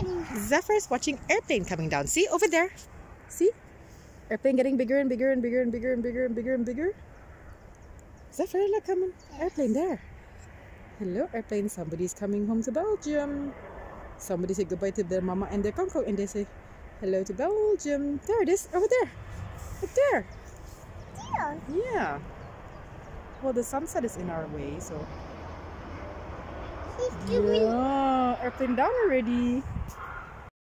Zephyr's watching airplane coming down. See over there? See? Airplane getting bigger and bigger and bigger and bigger and bigger and bigger and bigger. Zephyr, look, coming. Airplane there. Hello, airplane. Somebody's coming home to Belgium. Somebody say goodbye to their mama and their conco, and they say hello to Belgium. There it is, over there. Right there. Yeah. Well, the sunset is in our way, so. Yeah, airplane down already.